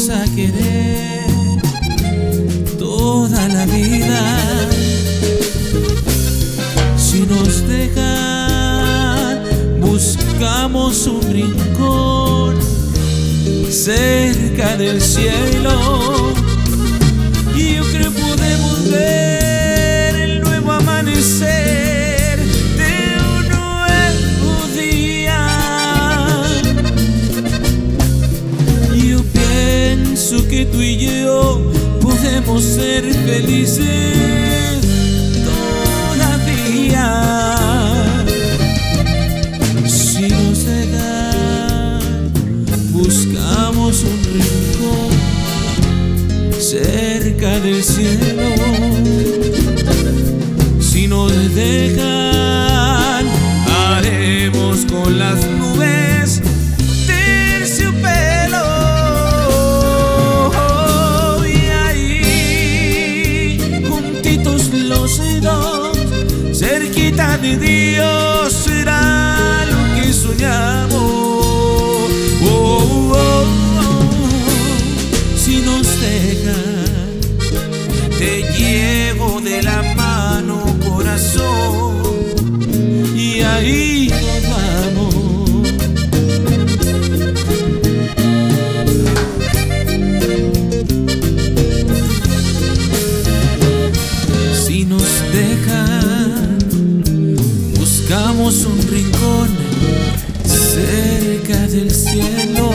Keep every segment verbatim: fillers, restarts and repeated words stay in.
vamos a querer toda la vida. Si nos dejan, buscamos un rincón cerca del cielo, y yo creo podemos ver el nuevo amanecer de un nuevo día. Yo pienso que tú y yo podemos ser felices todavía. Si nos dejan, buscamos un rincón cerca del cielo. Si nos dejan, haremos con las nubes terciopelo. Y ahí, juntitos los dos, cerquita de Dios, será lo que soñamos. Oh, oh, oh. Si nos dejan, te llevo de la mano, corazón, y ahí nos vamos. Si nos dejan, buscamos un rincón cerca del cielo.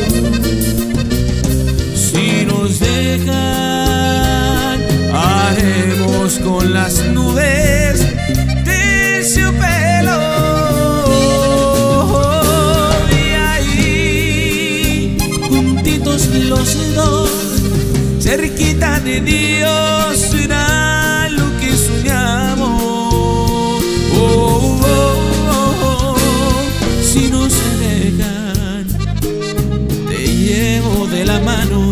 Si nos dejan, haremos con las nubes terciopelo. Y ahí, juntitos los dos, cerquita de Dios, será lo que soñamos. Oh, oh, oh, oh. Si no se dejan, te llevo de la mano,